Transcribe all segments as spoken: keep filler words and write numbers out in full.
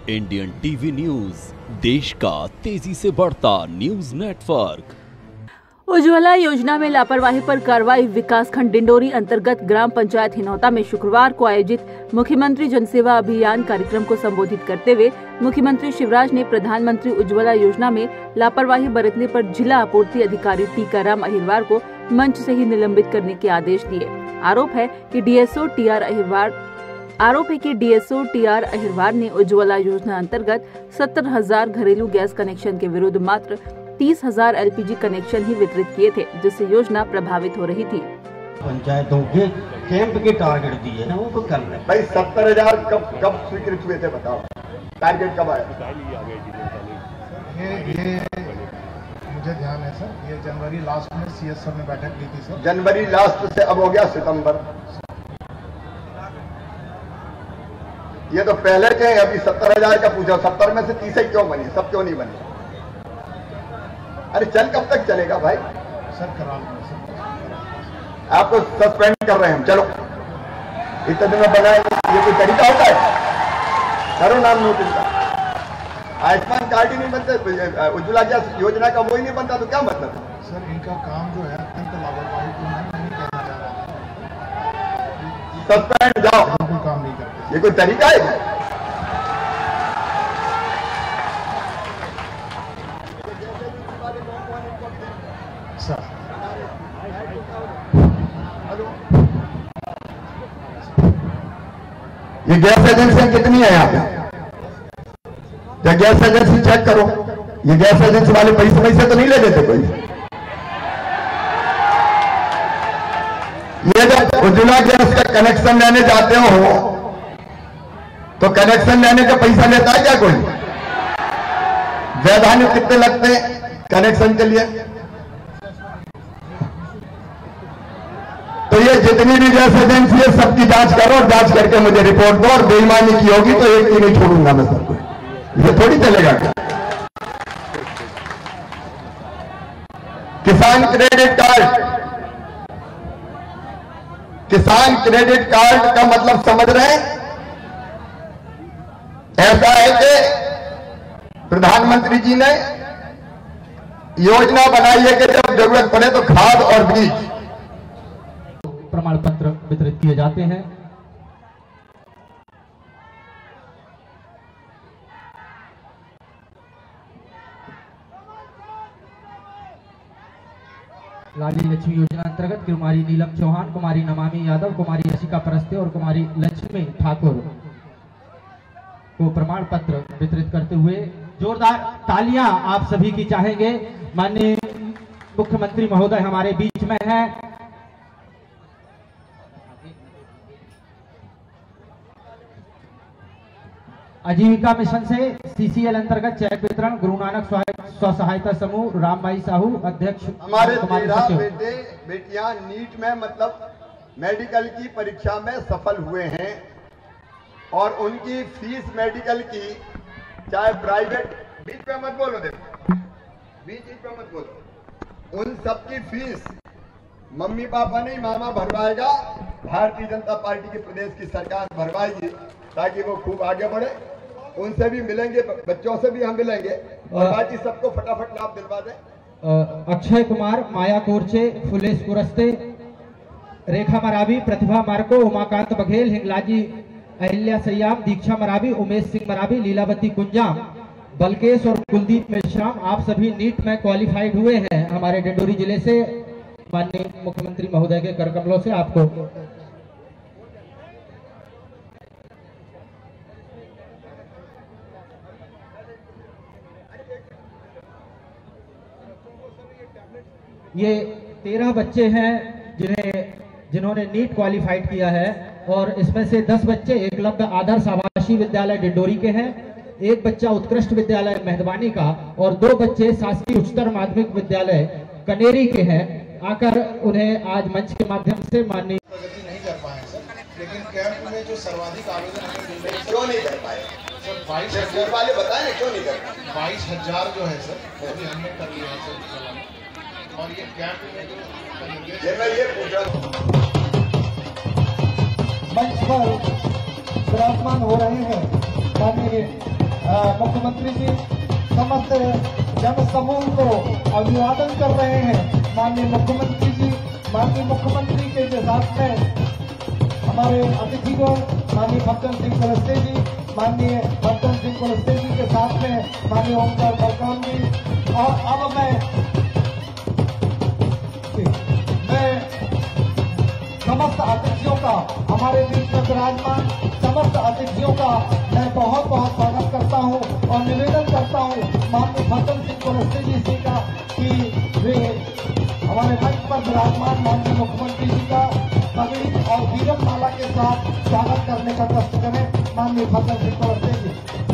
Indian TV news, देश का तेजी से बढ़ता न्यूज नेटवर्क। उज्ज्वला योजना में लापरवाही पर कार्रवाई। विकासखंड डिंडोरी अंतर्गत ग्राम पंचायत हिनौता में शुक्रवार को आयोजित मुख्यमंत्री जनसेवा अभियान कार्यक्रम को संबोधित करते हुए मुख्यमंत्री शिवराज ने प्रधानमंत्री उज्ज्वला योजना में लापरवाही बरतने पर जिला आपूर्ति अधिकारी टीकाराम अहिरवार को मंच से ही निलंबित करने के आदेश दिए। आरोप है कि डीएसओ टीआर अहिरवार आरोप है कि डीएसओ टीआर अहिरवार ने उज्ज्वला योजना अंतर्गत सत्तर हजार घरेलू गैस कनेक्शन के विरुद्ध मात्र तीस हजार एलपीजी कनेक्शन ही वितरित किए थे, जिससे योजना प्रभावित हो रही थी। पंचायतों के कैंप के टारगेट दिए हैं, वो तो कर रहे हैं। भाई सत्तर हजार कब कब स्वीकृत हुए थे बताओ, टारगेट कब आया? ये ये मुझे ध्यान है सर, ये जनवरी लास्ट में सीएस सर ने बैठक ली थी सर। जनवरी लास्ट से अब हो गया सितंबर। ये तो पहले के अभी सत्तर हजार का पूछा, सत्तर में से तीस ही क्यों बनी, सब क्यों नहीं बनी? अरे चल कब तक चलेगा भाई? सर करा आपको सस्पेंड कर रहे हैं हम। चलो इतने दिन में बनाए, ये कोई तरीका होता है? करो नाम नोटिस का। आयुष्मान कार्ड ही नहीं बनते, उज्ज्वला गैस योजना का वो ही नहीं बनता तो क्या मतलब है? सर इनका काम जो है अत्यंत लापरवाहीपूर्ण है, नहीं कहना चाह रहा। सस्पेंड जाओ, कोई काम नहीं करते। ये कोई तरीका है? सर ये गैस एजेंसी कितनी है यहाँ पे? क्या गैस एजेंसी चेक करो, ये गैस एजेंसी वाले पैसे पैसे तो नहीं ले देते कोई? ये जब उज्ज्वला गैस का कनेक्शन लेने जाते हो तो कनेक्शन लेने का पैसा लेता है क्या कोई? वैधानिक कितने लगते हैं कनेक्शन के लिए? तो ये जितनी भी गैस एजेंसी है सबकी जांच करो और जांच करके मुझे रिपोर्ट दो, और बेईमानी की होगी तो एक की नहीं छोड़ूंगा मैं सबको। ये थोड़ी चलेगा क्या? Kisan credit card, Kisan credit card का मतलब समझ रहे हैं? ऐसा है कि प्रधानमंत्री जी ने योजना बनाई है कि जब जरूरत पड़े तो खाद और बीज प्रमाण पत्र वितरित किए जाते हैं। लाली लक्ष्मी योजना अंतर्गत कुमारी नीलम चौहान, कुमारी नमामि यादव, कुमारी रसिका परस्ते और कुमारी लक्ष्मी ठाकुर को प्रमाण पत्र वितरित करते हुए जोरदार तालियां आप सभी की चाहेंगे। माननीय मुख्यमंत्री महोदय हमारे बीच में हैं। आजीविका मिशन से सीसीएल अंतर्गत चेक वितरण, गुरु नानक स्व सहायता समूह, रामबाई साहू अध्यक्ष। हमारे तेरह बेटे बेटियां नीट में मतलब मेडिकल की परीक्षा में सफल हुए हैं और उनकी फीस मेडिकल की, चाहे प्राइवेट, बीच पे मत बोलो, देखो बीच पे मत बोलो, उन सबकी फीस मम्मी पापा नहीं मामा भरवाएगा, भारतीय जनता पार्टी की प्रदेश की सरकार भरवाएगी ताकि वो खूब आगे बढ़े। उनसे भी मिलेंगे, बच्चों से भी हम मिलेंगे और बाकी सबको फटाफट लाभ दिलवा दें। अक्षय कुमार, माया कोरचे, फुलेश कुरस्ते, रेखा मरावी, प्रतिभा मार्को, उमाकांत बघेल, हिंगलाजी अहिल्या सयाम, दीक्षा मरावी, उमेश सिंह मरावी, लीलावती कुंजाम, बलकेश और कुलदीप मेश्राम, आप सभी नीट में क्वालिफाइड हुए हैं हमारे डिंडोरी जिले से। माननीय मुख्यमंत्री महोदय के कर कमलों से आपको ये तेरह बच्चे हैं जिन्हें जिन्होंने नीट क्वालिफाइड किया है, और इसमें से दस बच्चे एकलव्य आदर्श आवासीय विद्यालय डिंडोरी के हैं, एक बच्चा उत्कृष्ट विद्यालय मेहदबानी का और दो बच्चे शासकीय उच्चतर माध्यमिक विद्यालय कनेरी के हैं। आकर उन्हें आज मंच के माध्यम से माननीय प्रगति नहीं कर पाए सर, लेकिन कैंप में जो सर्वाधिक आवेदन हमें मिल रहे, क्यों नहीं कर पाए सर? बाईस हजार वाले बताए क्यों नहीं कर पाए? बाईस हजार जो है सर अभी हमने कर लिया है सर, और ये कैंप में जो ये मैं ये पूछ रहा हूँ मंच पर विराजमान हो रहे हैं माननीय मुख्यमंत्री जी समस्त जन समूह को अभिवादन कर रहे हैं। माननीय मुख्यमंत्री जी, माननीय मुख्यमंत्री के साथ में हमारे अतिथिगण माननीय फग्गन सिंह कुलस्ते जी, माननीय फग्गन सिंह कुलस्ते जी के साथ में माननीय ओमकार बलकाम जी, और अब मैं मैं समस्त अतिथियों का, हमारे बीच में विराजमान समस्त अतिथियों का मैं बहुत बहुत स्वागत करता हूं और निवेदन करता हूं माननीय फग्गन सिंह कुलस्ते जी से का कि वे हमारे मंच पर विराजमान माननीय मुख्यमंत्री जी का पगड़ी और वीरम माला के साथ स्वागत करने का कष्ट करें। माननीय फग्गन सिंह कुलस्ते जी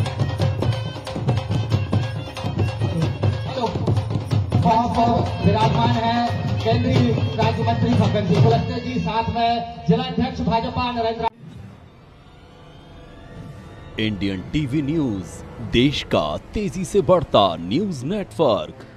वहाँ पर विराजमान है केंद्रीय राज्य मंत्री फग्गन सिंह कुलस्ते जी, साथ में जिलाध्यक्ष Bhajpa Narendra. Indian TV news, देश का तेजी से बढ़ता न्यूज नेटवर्क।